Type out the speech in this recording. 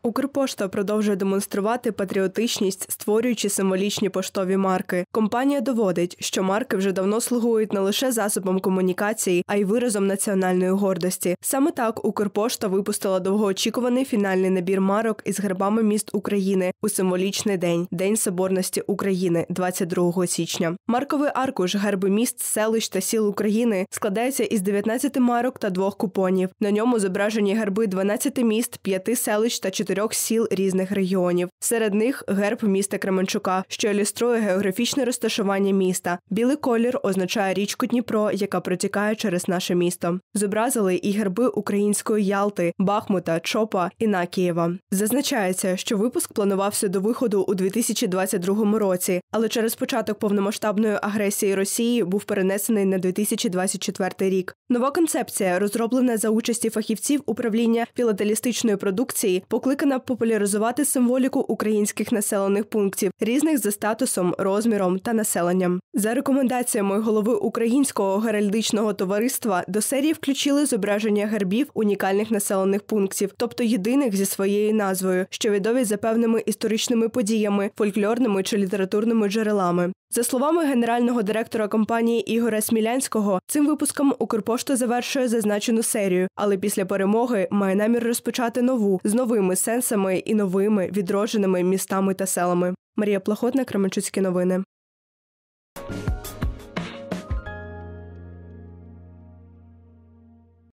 Укрпошта продовжує демонструвати патріотичність, створюючи символічні поштові марки. Компанія доводить, що марки вже давно слугують не лише засобом комунікації, а й виразом національної гордості. Саме так Укрпошта випустила довгоочікуваний фінальний набір марок із гербами міст України у символічний день – День Соборності України, 22 січня. Марковий аркуш герби міст, селищ та сіл України складається із 19 марок та 2 купонів. На ньому зображені герби 12 міст, 5 селищ та 4 сіл різних регіонів. Серед них герб міста Кременчука, що ілюструє географічне розташування міста. Білий колір означає річку Дніпро, яка протікає через наше місто. Зобразили і герби української Ялти, Бахмута, Чопа і Накієва. Зазначається, що випуск планувався до виходу у 2022 році, але через початок повномасштабної агресії Росії був перенесений на 2024 рік. Нова концепція, розроблена за участі фахівців управління філателістичної продукції, покликана популяризувати символіку українських населених пунктів, різних за статусом, розміром та населенням. За рекомендаціями голови Українського геральдичного товариства до серії включили зображення гербів унікальних населених пунктів, тобто єдиних зі своєю назвою, що відомі за певними історичними подіями, фольклорними чи літературними джерелами. За словами генерального директора компанії Ігоря Смілянського, цим випуском Укрпошта завершує зазначену серію, але після перемоги має намір розпочати нову, з новими сенсами і новими, відродженими містами та селами. Марія Плахотна, Кременчуцькі новини.